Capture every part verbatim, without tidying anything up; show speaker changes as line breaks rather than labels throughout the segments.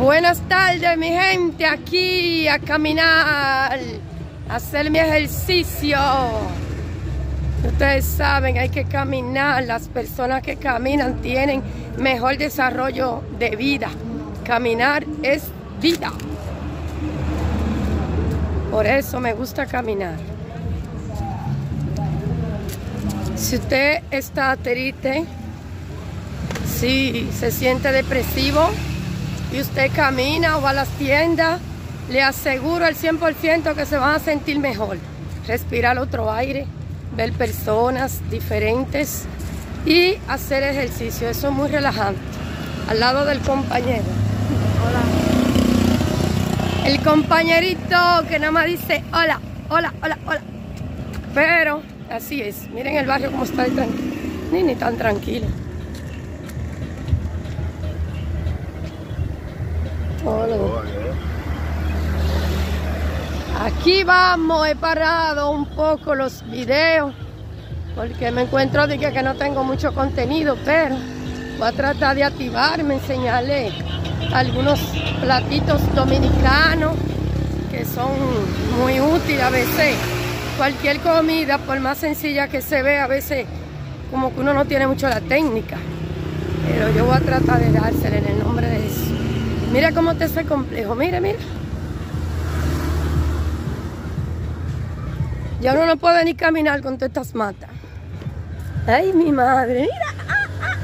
Buenas tardes, mi gente, aquí a caminar, a hacer mi ejercicio. Ustedes saben, hay que caminar. Las personas que caminan tienen mejor desarrollo de vida. Caminar es vida. Por eso me gusta caminar. Si usted está triste, si se siente depresivo y usted camina o va a las tiendas, le aseguro al cien por ciento que se van a sentir mejor. Respirar otro aire, ver personas diferentes y hacer ejercicio. Eso es muy relajante. Al lado del compañero. Hola. El compañerito que nada más dice hola, hola, hola, hola. Pero así es. Miren el barrio como está de tranquilo. Ni, ni tan tranquilo. Hola. Aquí vamos, he parado un poco los videos porque me encuentro de que, que no tengo mucho contenido, pero voy a tratar de activarme, enseñarle algunos platitos dominicanos que son muy útiles. A veces cualquier comida, por más sencilla que se vea, a veces como que uno no tiene mucho la técnica, pero yo voy a tratar de dársela en el nombre de Jesús. Mira cómo está ese complejo, mira, mira. Ya uno no puede ni caminar con todas estas matas. Ay, mi madre, mira. Ah, ah,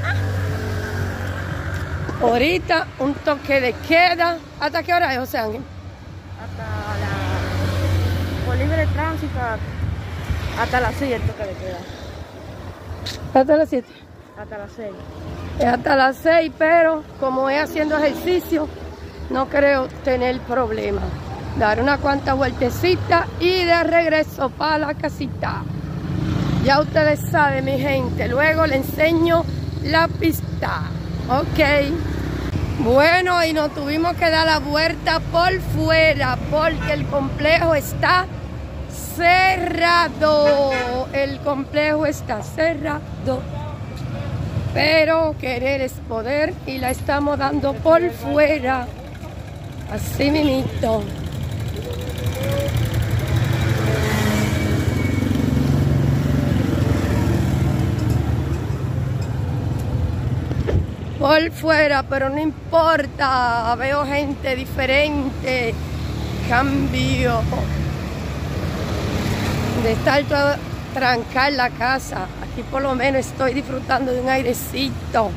ah. Ahorita un toque de queda. ¿Hasta qué hora es, José Ángel?
Hasta la... por libre tránsito, hasta las seis el toque de queda.
¿Hasta las siete?
Hasta las seis.
Es hasta las seis, pero como es haciendo ejercicio, no creo tener problema. Dar una cuanta vueltecita y de regreso para la casita. Ya ustedes saben, mi gente. Luego le enseño la pista. Ok. Bueno, y nos tuvimos que dar la vuelta por fuera porque el complejo está cerrado. El complejo está cerrado. Pero querer es poder y la estamos dando por fuera. Así mismito. Por fuera, pero no importa. Veo gente diferente. Cambio. De estar todo trancada en la casa. Aquí por lo menos estoy disfrutando de un airecito.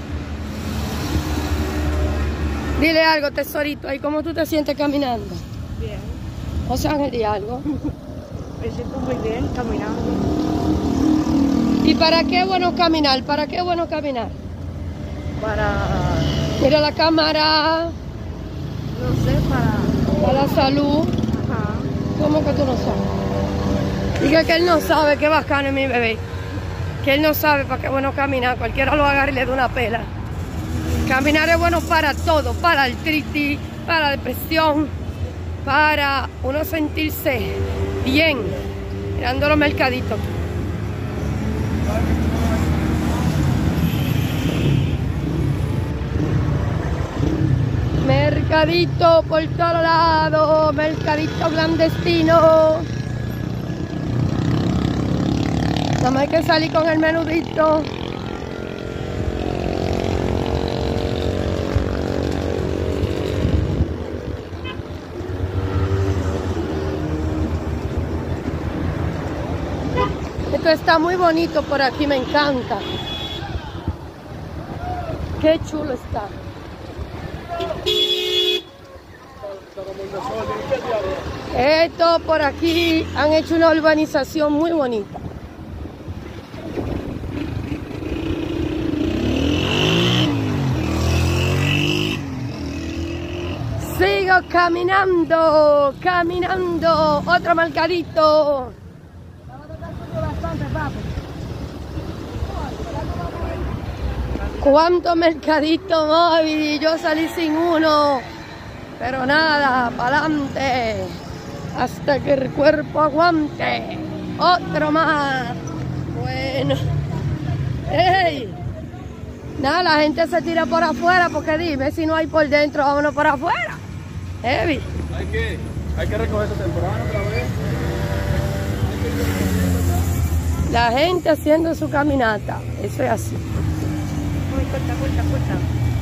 Dile algo, tesorito, ahí cómo tú te sientes caminando.
Bien.
O sea, Ángel, di algo.
Me siento muy bien caminando.
¿Y para qué es bueno caminar? ¿Para qué es bueno caminar?
Para...
Mira la cámara.
no sé, para...
Para la salud.
Ajá.
¿Cómo que tú no sabes? Diga que él no sabe, qué bacano es mi bebé. Que él no sabe para qué es bueno caminar. Cualquiera lo agarra y le da una pela. Caminar es bueno para todo, para artritis, para la depresión, para uno sentirse bien, mirando los mercaditos. Mercadito por todos lados, mercadito clandestino. Nada más hay que salir con el menudito. Esto está muy bonito por aquí, me encanta. Qué chulo está. Esto por aquí han hecho una urbanización muy bonita. Sigo caminando, caminando, otro mercadito. ¿Cuántos mercaditos móviles? Yo salí sin uno. Pero nada, para adelante. Hasta que el cuerpo aguante. Otro más. Bueno. ¡Ey! Nada, la gente se tira por afuera porque dime, si no hay por dentro, vámonos por afuera. Heavy.
Hay que, hay que recoger esta temporada otra vez.
La gente haciendo su caminata. Eso es así.
Uy, corta, corta, corta.